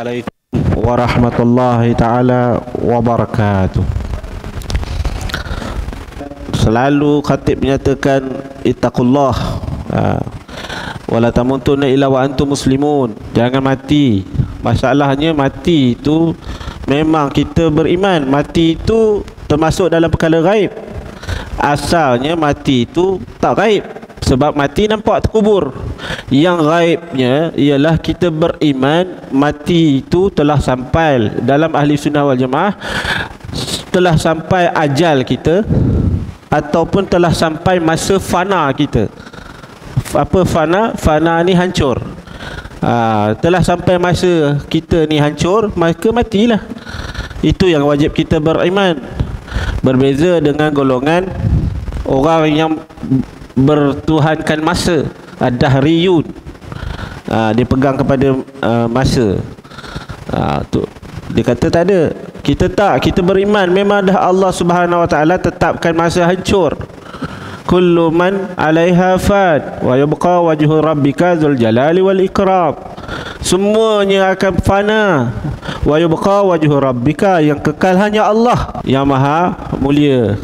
Assalamualaikum warahmatullahi ta'ala wabarakatuh. Selalu khatib menyatakan ittaqullah wala tamutunna illa wa antum muslimun. Jangan mati. Masalahnya mati itu memang kita beriman, mati itu termasuk dalam perkara gaib. Asalnya mati itu tak gaib, sebab mati nampak terkubur. Yang gaibnya ialah kita beriman mati itu telah sampai. Dalam ahli sunnah wal jamaah, telah sampai ajal kita ataupun telah sampai masa fana kita. Apa fana? Fana ni hancur. Telah sampai masa kita ni hancur, maka matilah. Itu yang wajib kita beriman. Berbeza dengan golongan orang yang bertuhankan masa, ad-dahriyun. Dia pegang kepada masa. Dia kata tak ada. Kita beriman memang dah Allah Subhanahu wa taala tetapkan masa hancur. Kullu man 'alaiha fan wa yabqa wajhu rabbika dzul jalali wal ikram. Semuanya akan fana. Wa yabqa wajhu rabbika, yang kekal hanya Allah yang maha mulia.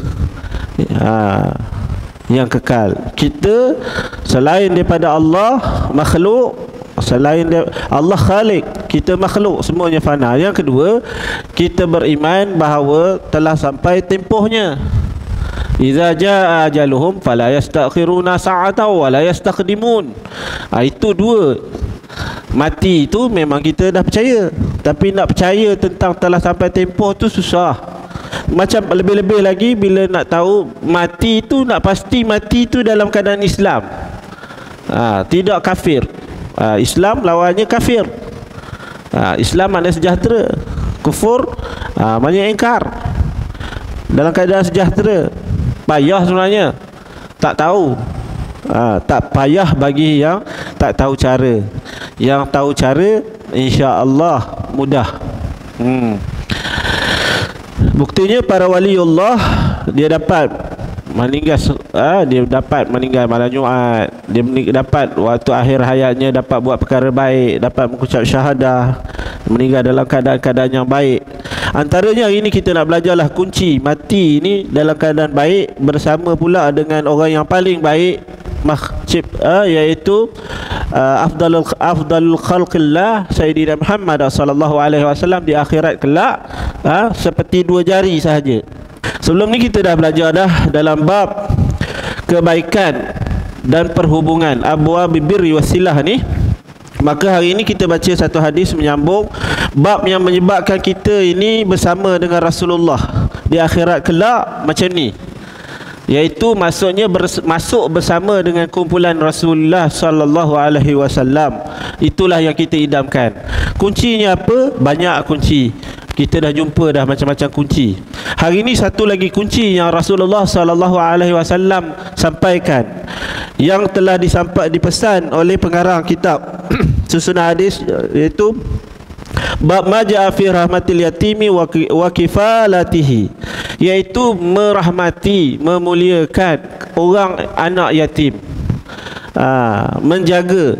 Yang kekal. Kita selain daripada Allah makhluk, selain Allah khalik, kita makhluk, semuanya fana. Yang kedua, kita beriman bahawa telah sampai tempohnya. Iza jaa ajaluhum fala yastakhiruna sa'atan wa la yastaqdimun. Itu dua. Mati itu memang kita dah percaya, tapi nak percaya tentang telah sampai tempoh tu susah. Macam lebih-lebih lagi bila nak tahu mati itu, nak pasti mati itu dalam keadaan Islam. Tidak kafir. Islam lawannya kafir. Islam makna sejahtera. Kufur maknanya ingkar. Dalam keadaan sejahtera. Payah sebenarnya. Tak tahu. Tak payah bagi yang tak tahu cara. Yang tahu cara, insya-Allah mudah. Buktinya para waliullah, dia dapat meninggal, dia dapat meninggal malam Jumaat, dia dapat waktu akhir hayatnya dapat buat perkara baik, dapat mengucap syahadah, meninggal dalam keadaan-keadaan yang baik. Antaranya hari ini kita nak belajarlah kunci mati ini dalam keadaan baik, bersama pula dengan orang yang paling baik iaitu afdalul khalqillah Sayyidina Muhammad sallallahu alaihi wasallam di akhirat kelak, seperti dua jari sahaja. Sebelum ni kita dah belajar dah dalam bab kebaikan dan perhubungan, abwab birri wasilah ni. Maka hari ini kita baca satu hadis menyambung bab yang menyebabkan kita ini bersama dengan Rasulullah di akhirat kelak macam ni, iaitu maksudnya masuk bersama dengan kumpulan Rasulullah sallallahu alaihi wasallam. Itulah yang kita idamkan. Kuncinya apa? Banyak kunci. Kita dah jumpa dah macam-macam kunci. Hari ini satu lagi kunci yang Rasulullah sallallahu alaihi wasallam sampaikan, yang telah dipesan oleh pengarang kitab susunan hadis, iaitu bab maja'a fi rahmatil yatimi wa kifalatihi, iaitu merahmati, memuliakan orang anak yatim, menjaga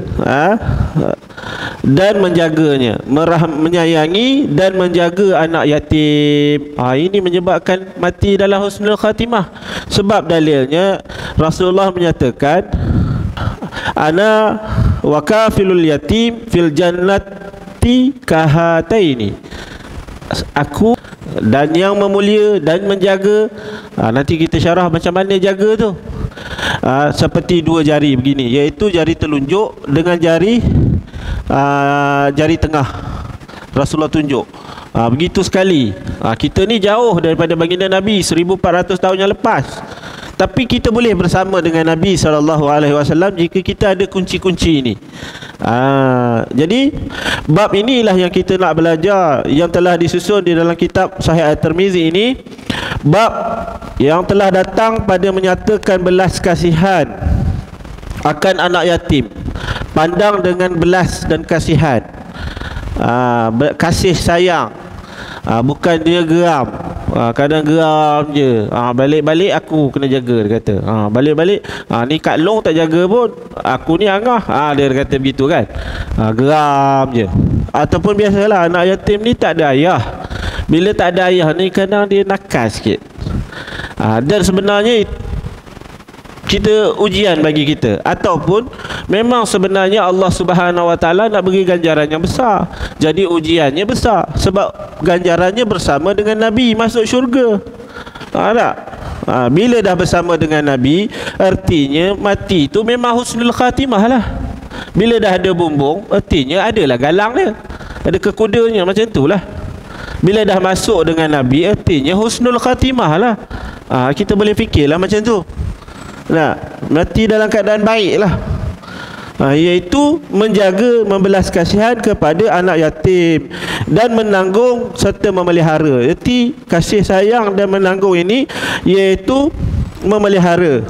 dan menjaganya, menyayangi dan menjaga anak yatim. Ini menyebabkan mati dalam husnul khatimah. Sebab dalilnya Rasulullah menyatakan, ana wa kafilul yatim fil jannati kahataini. Aku dan yang memulia dan menjaga, nanti kita syarah macam mana jaga tu, seperti dua jari begini, iaitu jari telunjuk dengan jari tengah. Rasulullah tunjuk. Begitu sekali. Kita ni jauh daripada baginda Nabi 1400 tahun yang lepas, tapi kita boleh bersama dengan Nabi SAW jika kita ada kunci-kunci ini. Jadi bab inilah yang kita nak belajar, yang telah disusun di dalam kitab Sahih At-Tirmizi ini. Bab yang telah datang pada menyatakan belas kasihan akan anak yatim. Pandang dengan belas dan kasihan, kasih sayang, bukan dia geram. Kadang geram je. Balik-balik aku kena jaga, dia kata. Balik-balik ni Kak Long tak jaga pun, aku ni angah. Dia kata begitu kan. Geram je. Ataupun biasalah anak yatim ni tak ada ayah. Bila tak ada ayah ni kadang dia nakal sikit. Dan sebenarnya kita ujian bagi kita, ataupun memang sebenarnya Allah Subhanahu Wa Taala nak beri ganjaran yang besar. Jadi ujiannya besar sebab ganjarannya bersama dengan Nabi masuk syurga. Tak? Bila dah bersama dengan Nabi, artinya mati tu memang husnul khatimah lah. Bila dah ada bumbung, artinya adalah galang dia, ada kekudanya, macam tu lah. Bila dah masuk dengan Nabi, artinya husnul khatimah lah. Kita boleh fikirlah macam tu. Mati dalam keadaan baik lah. Iaitu menjaga, membelas kasihan kepada anak yatim dan menanggung serta memelihara. Jadi kasih sayang dan menanggung ini iaitu memelihara.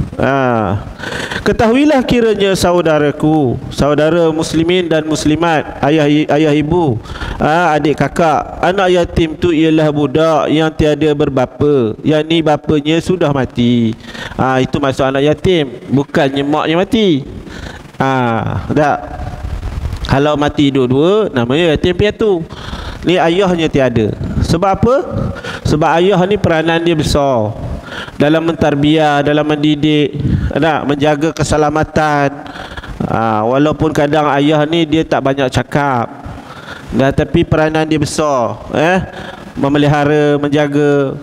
Ketahuilah kiranya saudaraku, saudara muslimin dan muslimat, ayah ibu, adik kakak, anak yatim tu ialah budak yang tiada berbapa, yang ni bapanya sudah mati. Itu maksud anak yatim, bukannya maknya mati. Tak. Kalau mati dua-dua, namanya yatim piatu. Ni ayahnya tiada. Sebab apa? Sebab ayah ni peranan dia besar dalam mentarbiah, dalam mendidik, menjaga keselamatan. Walaupun kadang ayah ni dia tak banyak cakap, tapi peranan dia besar, memelihara, menjaga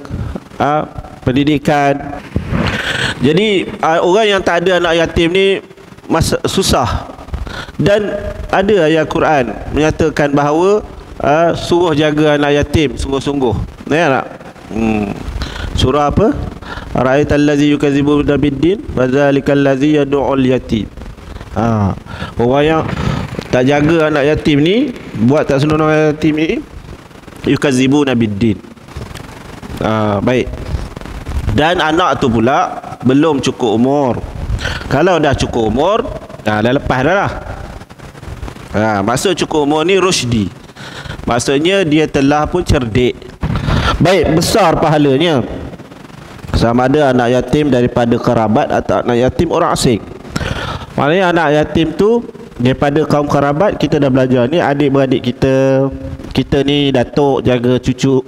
pendidikan. Jadi orang yang tak ada anak yatim ni susah. Dan ada ayat Quran menyatakan bahawa suruh jaga anak yatim sungguh-sungguh. Tak? Surah apa? Ara'aital ladzi yukadzibu biddin wa dzalikal ladzi yad'ul yatim. Orang yang tak jaga anak yatim ni, buat tak senonoh anak yatim ni, yukadzibu biddin. Baik. Dan anak tu pula belum cukup umur. Kalau dah cukup umur, dah lepas dah lah. Maksud cukup umur ni rusydi, maksudnya dia telah pun cerdik. Baik, besar pahalanya, sama ada anak yatim daripada kerabat atau anak yatim orang asing. Maknanya anak yatim tu daripada kaum kerabat, kita dah belajar ni, adik-beradik kita ni datuk jaga cucu,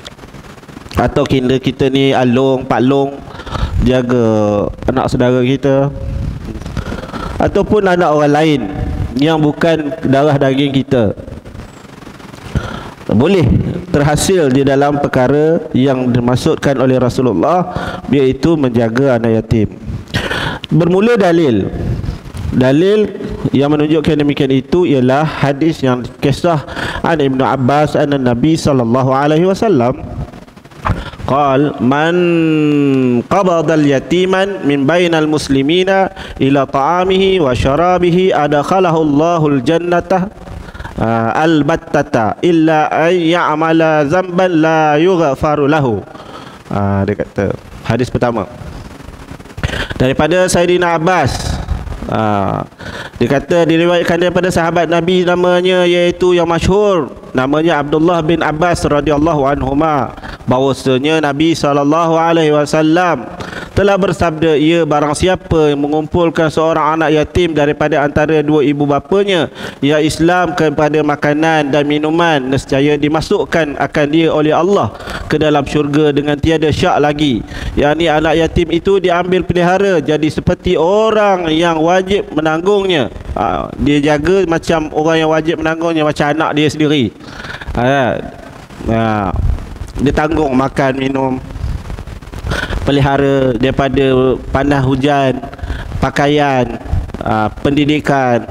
atau kita ni along, pak long jaga anak saudara kita, ataupun anak orang lain yang bukan darah daging kita, boleh terhasil di dalam perkara yang dimaksudkan oleh Rasulullah, iaitu menjaga anak yatim. Bermula dalil yang menunjukkan demikian itu ialah hadis yang kisah an Ibnu Abbas anna Nabi sallallahu alaihi wasallam qal man qabada al-yatiman min bainal muslimina ila ta'amihi wa syarabihi adakhalahu Allahul jannata al-battata illa ay ya'mala zamban la yughfaru lahu. Dia kata hadis pertama daripada Sayyidina Abbas. Dia kata diriwayatkan daripada sahabat Nabi namanya, iaitu yang masyhur namanya Abdullah bin Abbas radhiyallahu anhuma, bahwasanya Nabi SAW telah bersabda, ia barang siapa yang mengumpulkan seorang anak yatim daripada antara dua ibu bapanya, ia Islam kepada makanan dan minuman, nescaya dimasukkan akan dia oleh Allah ke dalam syurga dengan tiada syak lagi. Yakni anak yatim itu diambil pelihara jadi seperti orang yang wajib menanggungnya. Dia jaga macam orang yang wajib menanggungnya, macam anak dia sendiri. Dia tanggung makan, minum, pelihara daripada panas hujan, pakaian, pendidikan,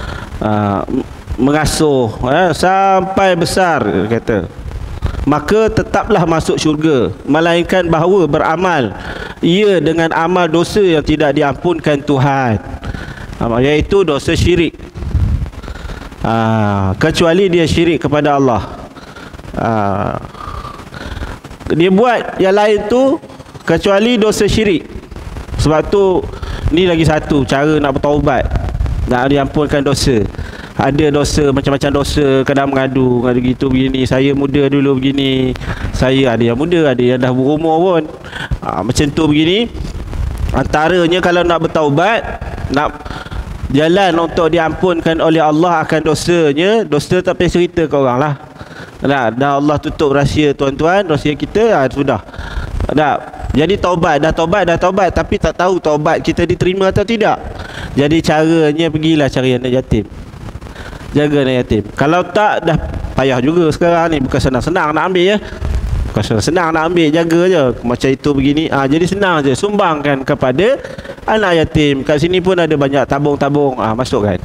mengasuh sampai besar, kata. Maka tetaplah masuk syurga, melainkan bahawa beramal ia dengan amal dosa yang tidak diampunkan Tuhan, iaitu dosa syirik, kecuali dia syirik kepada Allah. Dia buat yang lain tu kecuali dosa syirik. Sebab tu ni lagi satu cara nak bertaubat, nak diampunkan dosa. ada dosa, macam-macam dosa, kadang mengadu gitu begini, saya muda dulu begini, saya ada yang muda, ada yang dah berumur pun. Macam tu begini. Antaranya kalau nak bertaubat, nak jalan untuk diampunkan oleh Allah akan dosanya, dosa tak payah cerita ke orang lah. Dah Allah tutup rahsia tuan-tuan, rahsia kita, sudah. Jadi taubat, dah taubat tapi tak tahu taubat kita diterima atau tidak. Jadi caranya pergilah cari anak yatim, jaga anak yatim. Kalau tak, dah payah juga sekarang ni. Bukan senang-senang nak ambil ya, bukan senang nak ambil, jaga je macam itu begini. Jadi senang je, sumbangkan kepada anak yatim. Kat sini pun ada banyak tabung-tabung, masukkan.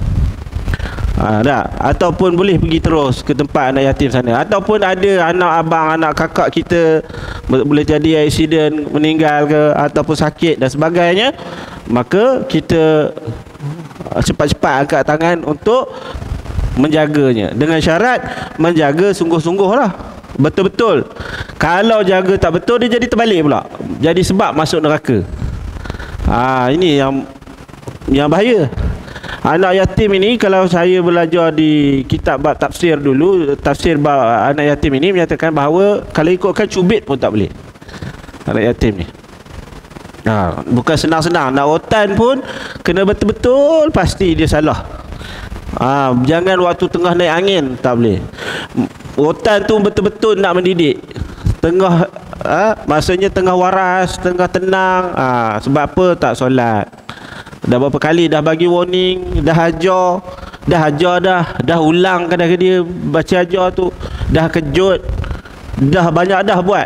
Ataupun boleh pergi terus ke tempat anak yatim sana. Ataupun ada anak abang, anak kakak kita boleh jadi accident, meninggal ke, ataupun sakit dan sebagainya, maka kita cepat-cepat angkat tangan untuk menjaganya. Dengan syarat menjaga sungguh-sungguh lah, betul-betul. Kalau jaga tak betul, dia jadi terbalik pula, jadi sebab masuk neraka. Ini yang bahaya. Anak yatim ini, kalau saya belajar di kitab bab tafsir dulu, tafsir bab anak yatim ini menyatakan bahawa kalau ikutkan cubit pun tak boleh anak yatim ni. Bukan senang-senang. Nak rotan pun kena betul-betul pasti dia salah. Jangan waktu tengah naik angin, tak boleh. Rotan tu betul-betul nak mendidik, tengah maksudnya tengah waras, tengah tenang. Sebab apa? Tak solat. Dah berapa kali dah bagi warning, dah ajar dah ulang kadang-kadang dia baca ajar tu, dah kejut, dah banyak dah buat.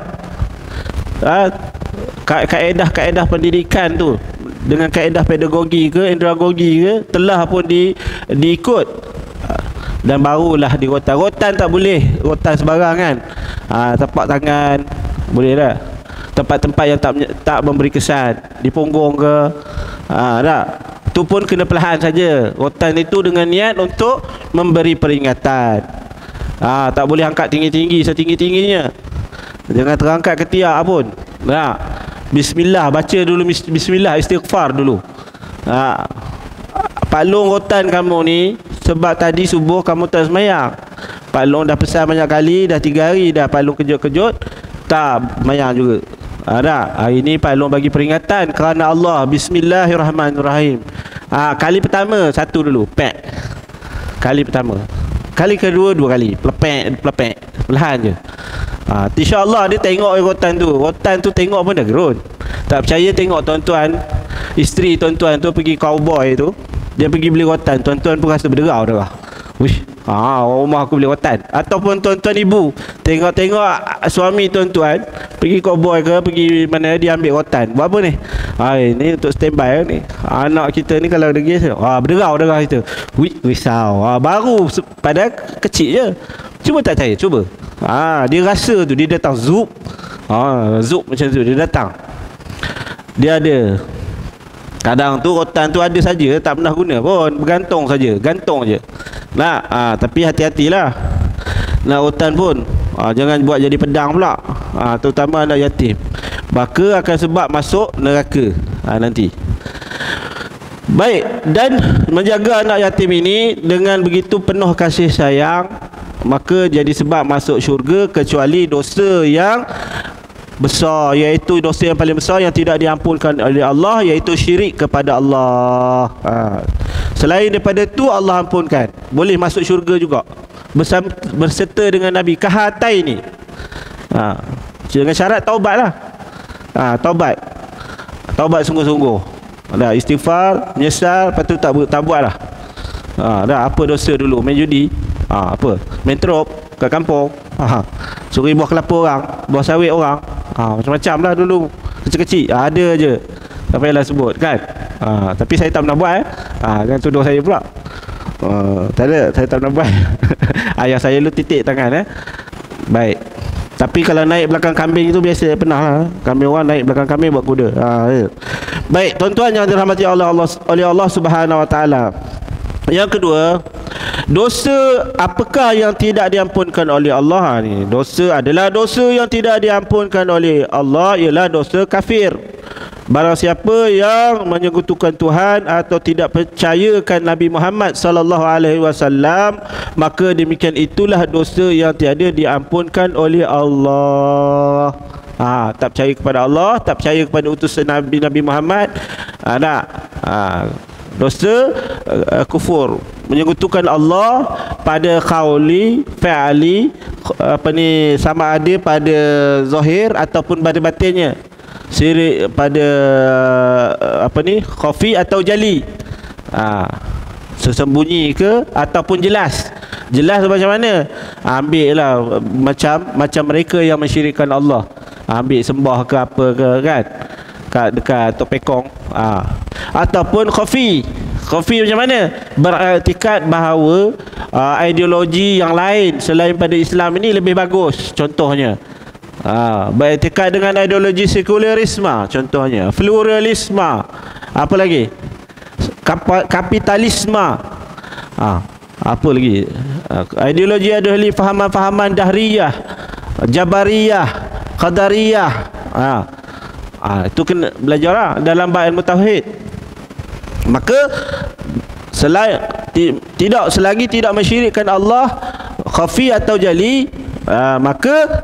Kaedah pendidikan tu dengan kaedah pedagogi ke andragogi ke telah pun diikut, dan barulah dirotan. Rotan tak boleh rotan sembarang kan. Tapak tangan boleh tak? Tempat-tempat yang tak memberi kesan, di punggung ke, tu pun kena perlahan saja. Rotan itu dengan niat untuk memberi peringatan. Tak boleh angkat tinggi-tinggi, setinggi-tingginya. Jangan terangkat ketiak pun. Bismillah, baca dulu bismillah, istighfar dulu. Palung rotan kamu ni, sebab tadi subuh kamu tak semayang. Palung dah pesan banyak kali, dah 3 hari dah palung kejut-kejut, tak semayang juga. Hari ni palung bagi peringatan kerana Allah. Bismillahirrahmanirrahim. Kali pertama satu dulu, pek. Kali pertama. Kali kedua 2 kali, pelepek, perlahan je. InsyaAllah dia tengok rotan tu. Rotan tu tengok pun dah gerun. Tak percaya, tengok tuan-tuan, isteri tuan-tuan tu pergi cowboy tu, dia pergi beli rotan, tuan-tuan pun rasa berderau dah. Wish, rumah aku beli rotan. Ataupun tuan-tuan ibu tengok suami tuan-tuan pergi cowboy ke, pergi mana, dia ambil rotan. Buat apa ni? Ini untuk standby ni. Anak kita ni kalau degil, berderau kita. Risau. Baru padahal kecil je. Cuba tak percaya, cuba. Dia rasa tu, dia datang zup. Zup macam tu, dia datang. Dia ada. Kadang tu rotan tu ada saja, tak pernah guna pun, bergantung saja, gantung je. Tapi hati-hatilah. Nak rotan pun jangan buat jadi pedang pula. Terutama anak yatim, maka akan sebab masuk neraka nanti. Baik, dan menjaga anak yatim ini dengan begitu penuh kasih sayang, maka jadi sebab masuk syurga, kecuali dosa yang besar, iaitu dosa yang paling besar yang tidak diampunkan oleh Allah, iaitu syirik kepada Allah. Selain daripada itu Allah ampunkan, boleh masuk syurga juga berserta dengan Nabi. Kahatai ni dengan syarat taubat lah. Taubat sungguh-sungguh, istighfar, menyesal, lepas tu tak buat lah. Apa dosa dulu, main judi, main trop kat kampung, suri buah kelapa orang, buah sawit orang, macam-macam lah dulu, kecil-kecil, ada je, tak payahlah sebut kan. Tapi saya tak pernah buat. Jangan tuduh saya pula. Tak ada, saya tak pernah buat. Ayah saya lu titik tangan. Baik. Tapi kalau naik belakang kambing itu biasa, pernah lah. Kambing orang naik belakang kambing buat kuda. Baik, tuan-tuan yang dirahmati oleh Allah Subhanahu Wa Taala. Yang kedua, dosa apakah yang tidak diampunkan oleh Allah ni? Dosa adalah dosa yang tidak diampunkan oleh Allah, ialah dosa kafir. Barang siapa yang menyekutukan Tuhan atau tidak percayakan Nabi Muhammad sallallahu alaihi wasallam, maka demikian itulah dosa yang tiada diampunkan oleh Allah. Tak percaya kepada Allah, tak percaya kepada utusan Nabi Muhammad, dosa kufur, menyekutukan Allah pada qauli, fi'li, sama ada pada zahir ataupun pada batinnya. Syirik pada khafi atau jali, sesembunyi ke ataupun jelas. Jelas macam mana? Ambil lah macam mereka yang mensyirikkan Allah, ambil sembah ke apa ke kan, dekat Tok Pekong. Ataupun khafi macam mana? Beriktikad bahawa ideologi yang lain selain pada Islam ini lebih bagus. Contohnya beriktikad dengan ideologi sekularisme, contohnya pluralisme, apa lagi, kapitalisme, apa lagi, ideologi ahli fahaman-fahaman dahriyah, jabariyah, qadariyah. Itu kena belajar lah dalam bab ilmu tauhid. Maka selagi tidak mensyirikkan Allah khafi atau jali, maka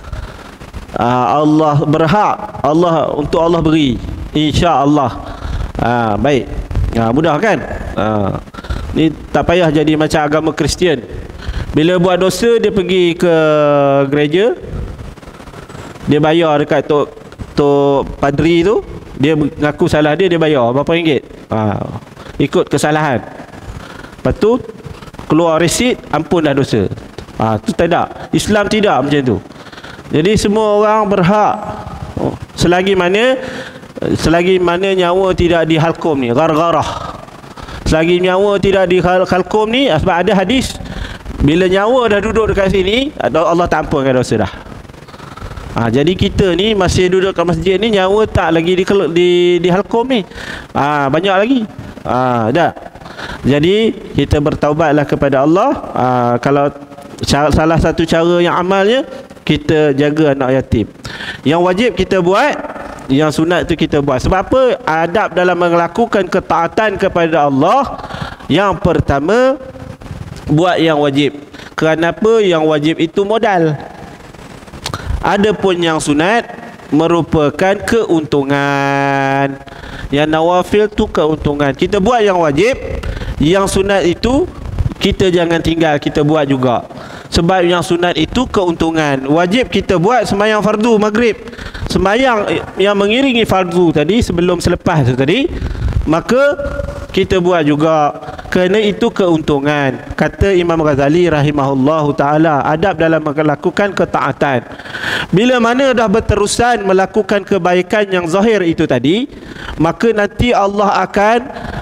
Allah berhak, untuk Allah beri, insya-Allah. Baik. Mudah kan? Ni tak payah jadi macam agama Kristian. Bila buat dosa dia pergi ke gereja, dia bayar dekat tok padri tu, dia mengaku salah dia bayar berapa ringgit. Ikut kesalahan. Lepas tu keluar resit, ampun dah dosa. Tu tak ada. Islam tidak macam tu. Jadi semua orang berhak, selagi mana nyawa tidak dihalkum ni, gargarah. Selagi nyawa tidak dihalkum ni, sebab ada hadis, bila nyawa dah duduk dekat sini, Allah tak ampunkan dosa dah. Jadi kita ni masih duduk kat masjid ni, nyawa tak lagi dihalkum ni. Banyak lagi. Dah. Jadi kita bertaubatlah kepada Allah. Kalau salah satu cara yang amalnya, kita jaga anak yatim. Yang wajib kita buat, yang sunat tu kita buat. Sebab apa? Adab dalam melakukan ketaatan kepada Allah, yang pertama, buat yang wajib. Kenapa? Yang wajib itu modal. Adapun yang sunat merupakan keuntungan. Yang nawafil tu keuntungan. Kita buat yang wajib, yang sunat itu kita jangan tinggal, kita buat juga. Sebab yang sunat itu keuntungan. Wajib kita buat sembahyang fardu maghrib, sembahyang yang mengiringi fardu tadi, selepas tu tadi, maka kita buat juga, kerana itu keuntungan. Kata Imam Ghazali rahimahullahu ta'ala, adab dalam melakukan ketaatan. Bila mana dah berterusan melakukan kebaikan yang zahir itu tadi, maka nanti Allah akan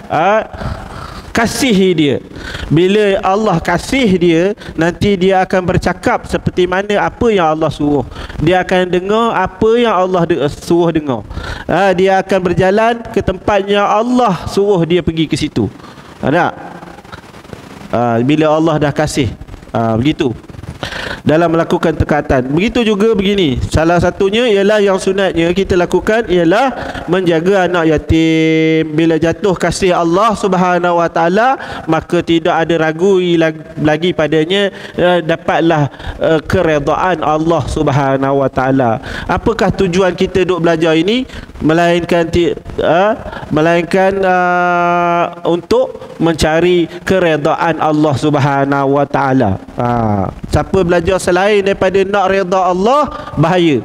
kasihi dia. Bila Allah kasih dia, nanti dia akan bercakap seperti mana apa yang Allah suruh. Dia akan dengar apa yang Allah suruh dengar. Dia akan berjalan ke tempat yang Allah suruh dia pergi ke situ. Ada? Bila Allah dah kasih, begitu dalam melakukan tekatan. Begitu juga begini, salah satunya ialah yang sunatnya kita lakukan ialah menjaga anak yatim. Bila jatuh kasih Allah Subhanahu wa taala, maka tidak ada ragu lagi padanya, dapatlah keredaan Allah Subhanahu wa taala. Apakah tujuan kita duk belajar ini? Melainkan untuk mencari keredaan Allah Subhanahu wa taala. Siapa belajar selain daripada nak redha Allah, bahaya.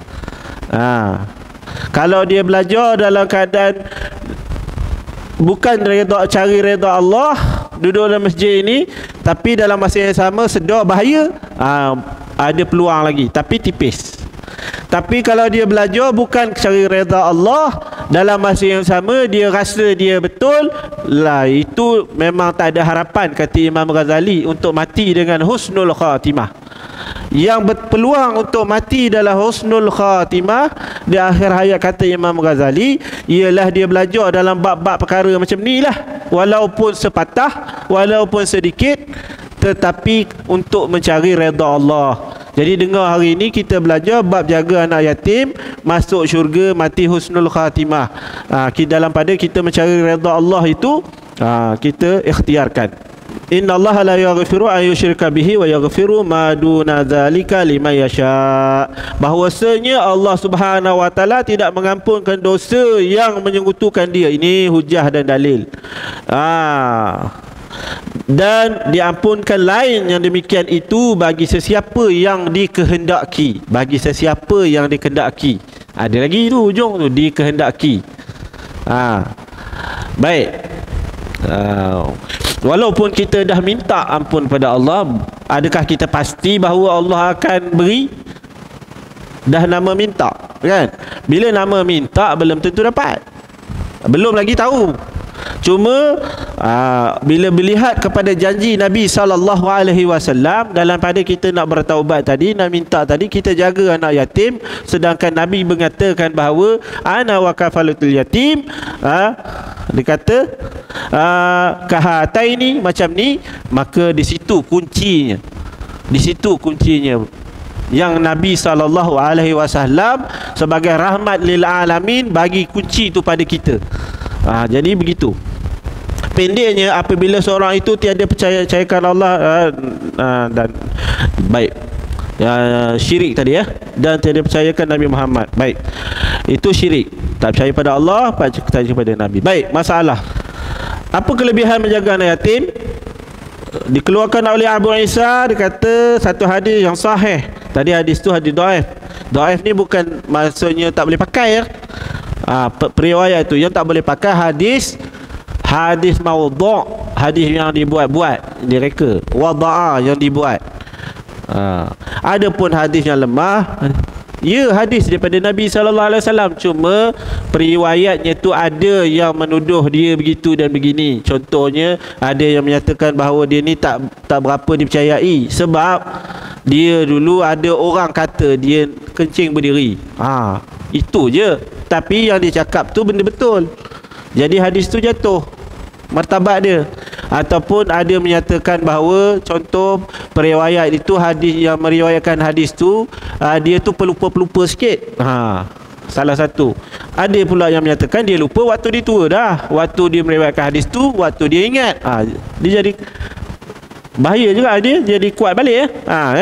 Kalau dia belajar dalam keadaan bukan cari redha Allah, duduk dalam masjid ini, tapi dalam masa yang sama sedar bahaya, ada peluang lagi, tapi tipis. Tapi kalau dia belajar bukan cari redha Allah, dalam masa yang sama dia rasa dia betul lah, itu memang tak ada harapan, kata Imam Ghazali, untuk mati dengan husnul khatimah. Yang berpeluang untuk mati dalam husnul khatimah di akhir hayat, kata Imam Ghazali, ialah dia belajar dalam bab-bab perkara macam ni lah, walaupun sepatah, walaupun sedikit, tetapi untuk mencari redha Allah. Jadi dengar hari ini kita belajar bab jaga anak yatim, masuk syurga, mati husnul khatimah. Dalam pada kita mencari redha Allah itu, kita ikhtiarkan. Inna Allah la yaghfiru an yushrika bihi wa yaghfiru ma duna dzalika liman yasha. Bahwasanya Allah Subhanahu wa taala tidak mengampunkan dosa yang menyekutukan dia. Ini hujah dan dalil. Dan diampunkan lain yang demikian itu bagi sesiapa yang dikehendaki. Bagi sesiapa yang dikehendaki. Ada lagi tu hujung tu, dikehendaki. Baik. Walaupun kita dah minta ampun pada Allah, adakah kita pasti bahawa Allah akan beri? Dah nama minta, kan? Bila nama minta belum tentu dapat. Belum lagi tahu. Cuma bila melihat kepada janji Nabi SAW, dalam pada kita nak bertaubat tadi, nak minta tadi, kita jaga anak yatim, sedangkan Nabi mengatakan bahawa ana wa kafalatul yatim, dia kata kahataini, macam ni, maka di situ kuncinya. Di situ kuncinya yang Nabi SAW sebagai rahmat lil alamin bagi kunci itu pada kita. Jadi begitu. Pendeknya, apabila seorang itu tiada percayakan Allah dan baik, syirik tadi dan tiada percayakan Nabi Muhammad, baik, itu syirik. Tak percaya pada Allah, percaya kepada Nabi. Baik, masalah. Apa kelebihan menjaga anak yatim? Dikeluarkan oleh Abu Isa, dia kata satu hadis yang sahih. Tadi hadis tu hadis dhaif. Dhaif ni bukan maksudnya tak boleh pakai periwayat tu yang tak boleh pakai hadis maudhu', hadis yang dibuat-buat, direka, wada'a, yang dibuat. Adapun hadis yang lemah, hadis daripada Nabi SAW, cuma periwayatnya tu ada yang menuduh dia begitu dan begini. Contohnya, ada yang menyatakan bahawa dia ni tak berapa dipercayai sebab dia dulu ada orang kata dia kencing berdiri. Itu je. Tapi yang dia cakap tu benda betul. Jadi hadis tu jatuh martabat dia. Ataupun ada menyatakan bahawa contoh periwayat itu, hadis yang meriwayatkan hadis tu, dia tu pelupa-pelupa sikit. Salah satu. Ada pula yang menyatakan dia lupa waktu dia tua dah. Waktu dia meriwayatkan hadis tu, waktu dia ingat. Dia jadi bahaya juga, dia jadi kuat balik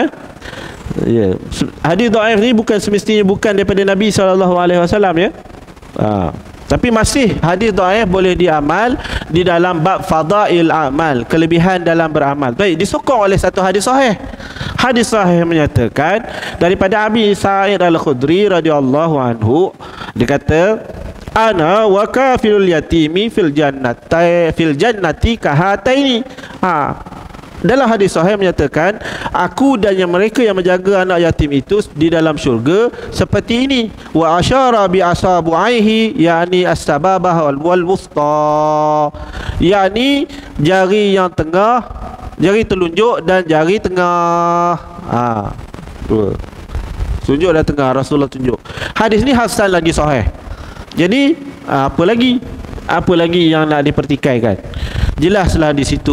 Hadis dhaif ni bukan daripada Nabi SAW tapi masih hadis dhaif boleh diamal di dalam bab fadail amal, kelebihan dalam beramal. Baik, disokong oleh satu hadis sahih. Hadis sahih menyatakan daripada Abi Sa'id Al-Khudri radhiyallahu anhu, dia kata ana wa kafilul yatimi fil jannati kahataini. Dalam hadis sahih menyatakan aku dan mereka yang menjaga anak yatim itu di dalam syurga seperti ini. Wa asyara bi asabu'aihi, yakni as-sababah wal wusta, yakni jari yang tengah, jari telunjuk dan jari tengah. Dua. Tunjuk dan tengah, Rasulullah tunjuk. Hadis ni hasan lagi sahih. Jadi apa lagi yang nak dipertikaikan? Jelaslah di situ.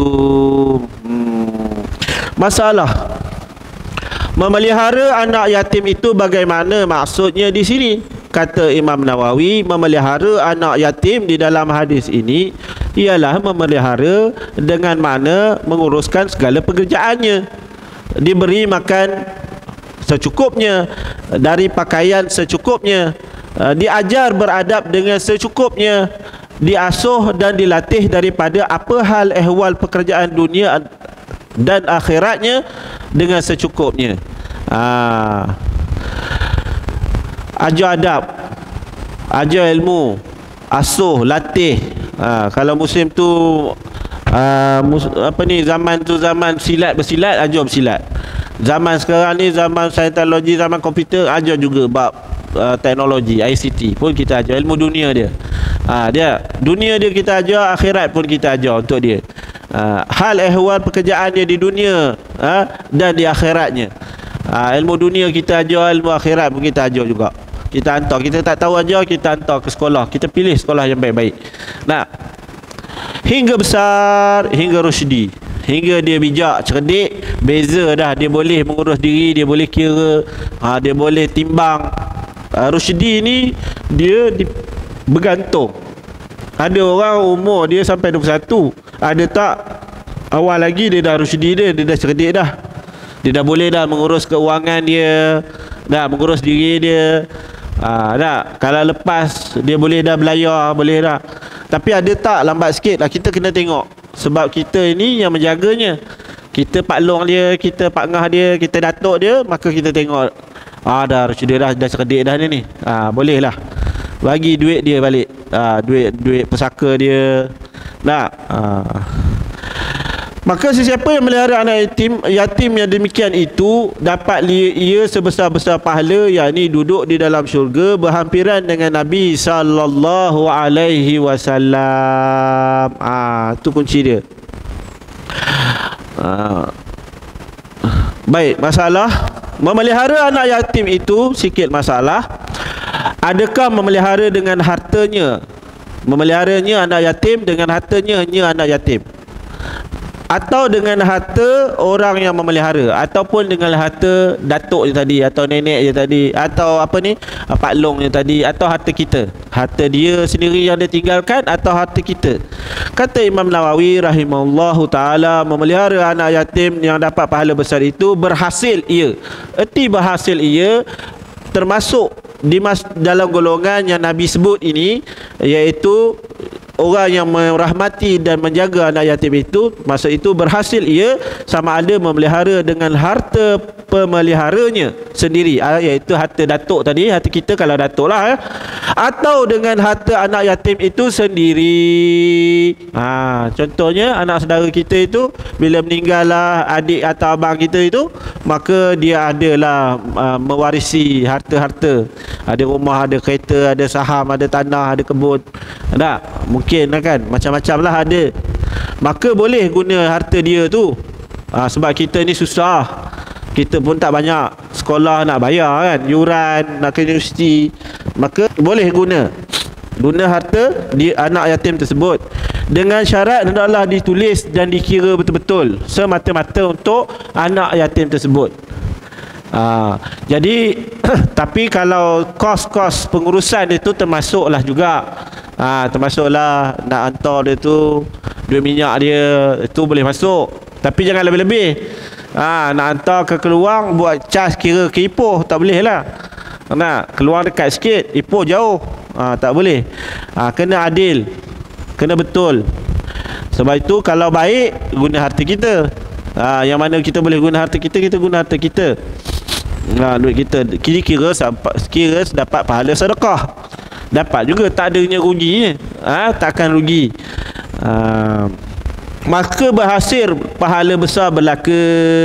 Masalah memelihara anak yatim itu bagaimana maksudnya di sini? Kata Imam Nawawi, memelihara anak yatim di dalam hadis ini ialah memelihara dengan makna menguruskan segala pekerjaannya, diberi makan secukupnya, dari pakaian secukupnya, diajar beradab dengan secukupnya, diasuh dan dilatih daripada apa hal ehwal pekerjaan dunia dan akhiratnya dengan secukupnya. Ajar adab, ajar ilmu, asuh, latih. Kalau musim tu zaman tu zaman bersilat, ajar bersilat. Zaman sekarang ni zaman sainteknologi, zaman komputer, ajar juga bab teknologi, ICT pun kita ajar, ilmu dunia dia. Dunia dia kita ajar, akhirat pun kita ajar untuk dia. Hal ehwal pekerjaan dia di dunia dan di akhiratnya. Ilmu dunia kita ajar, ilmu akhirat pun kita ajar juga. Kita hantar, kita tak tahu ajar, kita hantar ke sekolah. Kita pilih sekolah yang baik-baik. Hingga besar, hingga rusydi, hingga dia bijak, cerdik, beza dah. Dia boleh mengurus diri, dia boleh kira, dia boleh timbang. Rusydi ni dia bergantung. Ada orang umur dia sampai 21, ada tak awal lagi dia dah rusydi, dia dah cerdik dah. Dia dah boleh dah mengurus keuangan dia, dah mengurus diri dia. Dah, kalau lepas dia boleh dah belayar, boleh dah. Tapi ada tak lambat sikit lah, kita kena tengok. Sebab kita ini yang menjaganya. Kita pak long dia, kita pak ngah dia, kita datuk dia, maka kita tengok. Dah rusydi dah cerdik dah ni. Boleh lah bagi duit dia balik. Duit pesaka dia. Maka sesiapa yang melihara anak yatim yang demikian itu dapat ia sebesar-besar pahala, yakni duduk di dalam syurga berhampiran dengan Nabi sallallahu alaihi wasallam. Itu kunci dia. Baik, masalah memelihara anak yatim itu sikit masalah. Adakah memelihara dengan hartanya? Memeliharanya anak yatim dengan hartanya anak yatim, atau dengan harta orang yang memelihara, ataupun dengan harta datuk je tadi, atau nenek je tadi, atau apa ni, pak long je tadi, atau harta kita, harta dia sendiri yang dia tinggalkan, atau harta kita. Kata Imam Nawawi rahimahullahu ta'ala, memelihara anak yatim yang dapat pahala besar itu berhasil ia. Erti berhasil ia termasuk dalam golongan yang Nabi sebut ini, iaitu orang yang merahmati dan menjaga anak yatim itu. Maksud itu berhasil ia sama ada memelihara dengan harta pemeliharanya sendiri, iaitu harta datuk tadi, harta kita kalau datuk lah, atau dengan harta anak yatim itu sendiri. Contohnya anak saudara kita itu bila meninggal lah adik atau abang kita itu, maka dia adalah mewarisi harta-harta. Ada rumah, ada kereta, ada saham, ada tanah, ada kebun. Mungkin kan, macam-macam lah ada. Maka boleh guna harta dia tu. Sebab kita ni susah, kita pun tak banyak sekolah nak bayar kan, yuran nak ke universiti. Maka boleh guna harta di anak yatim tersebut, dengan syarat hendaklah ditulis dan dikira betul-betul semata-mata untuk anak yatim tersebut. Jadi tapi kalau kos-kos pengurusan itu termasuklah juga. Termasuklah nak hantar dia tu, duit minyak dia itu boleh masuk, tapi jangan lebih-lebih. Nak hantar ke Keluang buat cas kira ke Ipoh, tak boleh lah. Keluang dekat sikit, Ipoh jauh, tak boleh. Kena adil, kena betul. Sebab itu kalau baik, guna harta kita. Yang mana kita boleh guna harta kita, kita guna harta kita. Duit kita kira dapat pahala sedekah, dapat juga, tak adanya rugi. Takkan rugi. Maka berhasil pahala besar berlaku.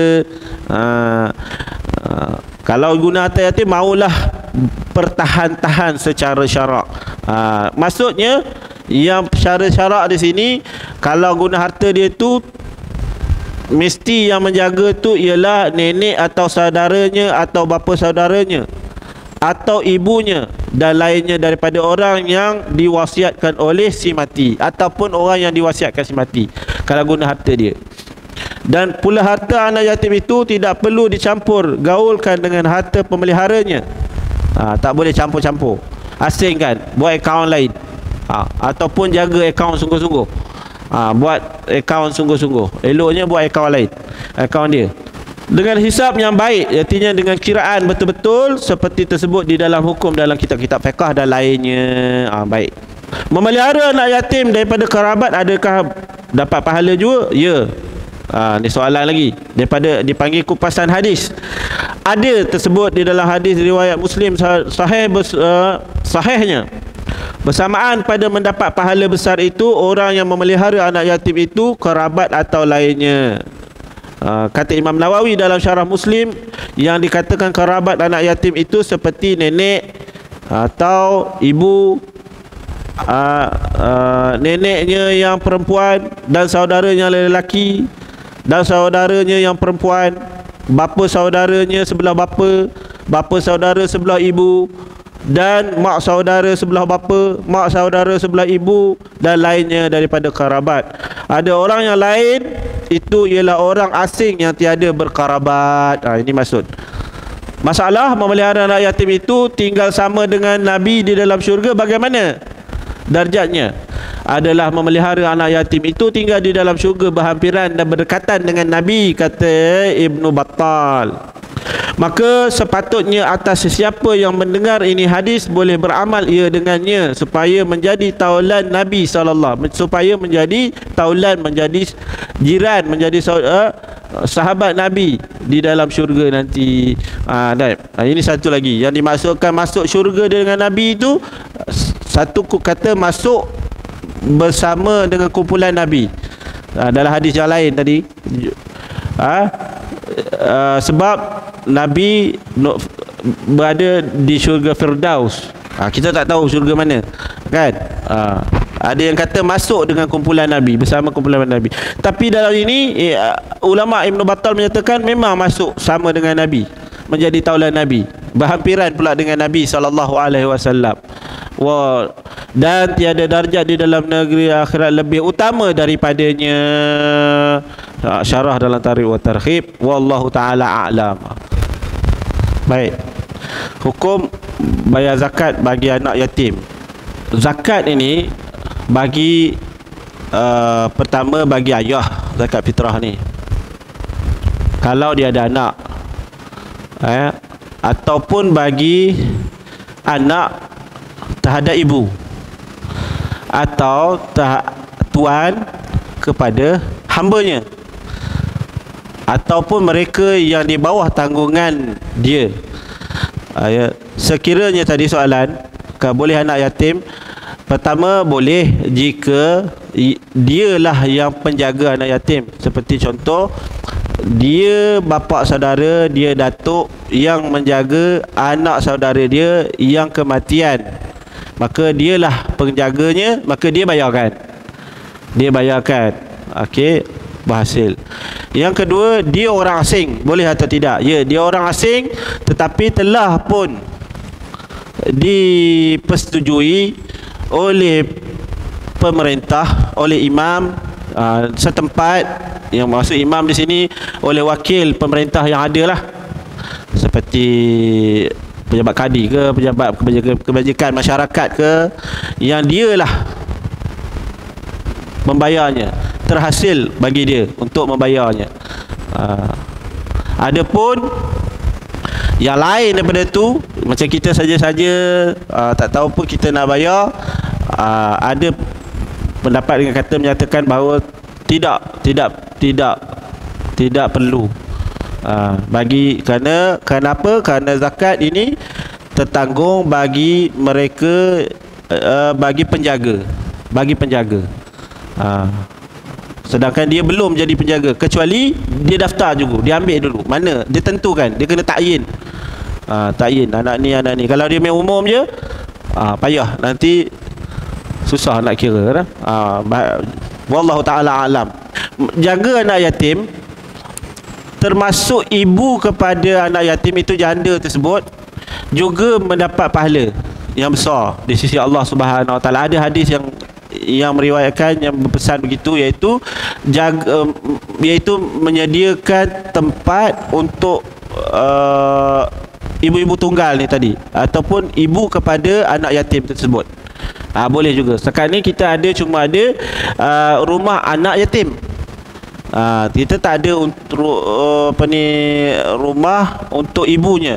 Kalau guna harta yatim, maulah pertahan-tahan secara syarak. Maksudnya yang secara syarak di sini, kalau guna harta dia tu mesti yang menjaga tu ialah nenek atau saudaranya, atau bapa saudaranya, atau ibunya dan lainnya daripada orang yang diwasiatkan oleh si mati, ataupun orang yang diwasiatkan si mati, kalau guna harta dia. Dan pula harta anak yatim itu tidak perlu dicampur gaulkan dengan harta pemeliharanya. Tak boleh campur-campur, asingkan, buat akaun lain. Ataupun jaga akaun sungguh-sungguh. Buat akaun sungguh-sungguh, eloknya buat akaun lain, akaun dia dengan hisab yang baik, artinya dengan kiraan betul-betul seperti tersebut di dalam hukum dalam kitab-kitab fiqh dan lainnya. Baik. Memelihara anak yatim daripada kerabat, adakah dapat pahala juga? Ya. Ni soalan lagi daripada dipanggil kupasan hadis. Ada tersebut di dalam hadis riwayat Muslim sahihnya. Bersamaan pada mendapat pahala besar itu, orang yang memelihara anak yatim itu kerabat atau lainnya. Kata Imam Nawawi dalam syarah Muslim, yang dikatakan kerabat anak yatim itu seperti nenek atau ibu, neneknya yang perempuan dan saudaranya lelaki, dan saudaranya yang perempuan, bapa saudaranya sebelah bapa, bapa saudara sebelah ibu, dan mak saudara sebelah bapa, mak saudara sebelah ibu, dan lainnya daripada kerabat. Ada orang yang lain itu ialah orang asing yang tiada berkarabat. Ini maksud. Masalah memelihara anak yatim itu tinggal sama dengan Nabi di dalam syurga, bagaimana darjatnya? Adalah memelihara anak yatim itu tinggal di dalam syurga berhampiran dan berdekatan dengan Nabi, kata Ibnu Battal. Maka sepatutnya atas sesiapa yang mendengar ini hadis boleh beramal ia dengannya supaya menjadi taulan Nabi SAW, supaya menjadi taulan, menjadi jiran, menjadi sahabat Nabi di dalam syurga nanti. Ini satu lagi yang dimaksudkan masuk syurga dengan Nabi itu, satu kata masuk bersama dengan kumpulan Nabi. Dalam hadis yang lain tadi, sebab Nabi berada di syurga Firdaus. Kita tak tahu syurga mana, kan? Ada yang kata masuk dengan kumpulan Nabi, bersama kumpulan Nabi. Tapi dalam ini ulama Ibnu Battal menyatakan memang masuk sama dengan Nabi, menjadi taulan Nabi, berhampiran pula dengan Nabi SAW. Dan tiada darjat di dalam negeri akhirat lebih utama daripadanya. Syarah dalam Tarikh wa Targhib. Wallahu ta'ala a'lam. Baik. Hukum bayar zakat bagi anak yatim. Zakat ini bagi pertama bagi ayah, zakat fitrah ni, kalau dia ada anak, ataupun bagi anak terhadap ibu, atau tuan kepada hambanya, ataupun mereka yang di bawah tanggungan dia. Sekiranya tadi soalan boleh anak yatim, pertama boleh jika dialah yang penjaga anak yatim. Seperti contoh, dia bapa saudara, dia datuk yang menjaga anak saudara dia yang kematian, maka dialah penjaganya, maka dia bayarkan. Okey, berhasil. Yang kedua, dia orang asing, boleh atau tidak? Ya, dia orang asing tetapi telah pun dipersetujui oleh pemerintah, oleh imam setempat. Yang maksud imam di sini oleh wakil pemerintah yang ada lah, seperti pejabat kadi ke, pejabat kebajikan masyarakat ke, yang dialah membayarnya, terhasil bagi dia untuk membayarnya. Adapun yang lain daripada tu, macam kita saja-saja tak tahu pun kita nak bayar, ada pendapat dengan kata menyatakan bahawa tidak perlu bagi, kenapa? Kerana zakat ini tertanggung bagi mereka, bagi penjaga. Sedangkan dia belum jadi penjaga, kecuali dia daftar juga, dia ambil dulu, mana dia tentukan, dia kena takyin. Takyin anak ni. Kalau dia main umum je, payah, nanti susah nak kira. Wallahu ta'ala alam. Jaga anak yatim, termasuk ibu kepada anak yatim itu, janda tersebut juga mendapat pahala yang besar di sisi Allah Subhanahu Wa Taala. Ada hadis yang meriwayatkan, yang berpesan begitu, iaitu menyediakan tempat untuk ibu-ibu tunggal ni tadi, ataupun ibu kepada anak yatim tersebut. Boleh juga. Sekarang ni kita cuma ada rumah anak yatim. Kita tak ada untuk rumah untuk ibunya.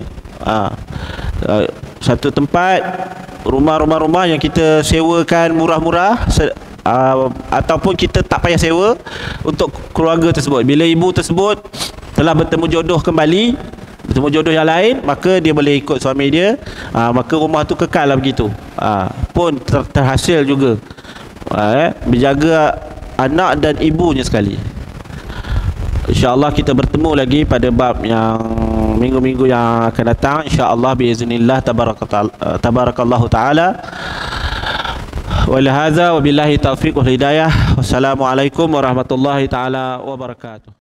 Satu tempat, rumah yang kita sewakan murah-murah, ataupun kita tak payah sewa untuk keluarga tersebut. Bila ibu tersebut telah bertemu jodoh kembali, bertemu jodoh yang lain, maka dia boleh ikut suami dia, maka rumah tu kekal lah begitu. Pun terhasil juga menjaga anak dan ibunya sekali. InsyaAllah kita bertemu lagi pada bab yang minggu-minggu yang akan datang, InsyaAllah biiznillah tabarakallahu ta'ala. Walahadza wabillahi taufiq wal hidayah. Wassalamualaikum warahmatullahi ta'ala wabarakatuh.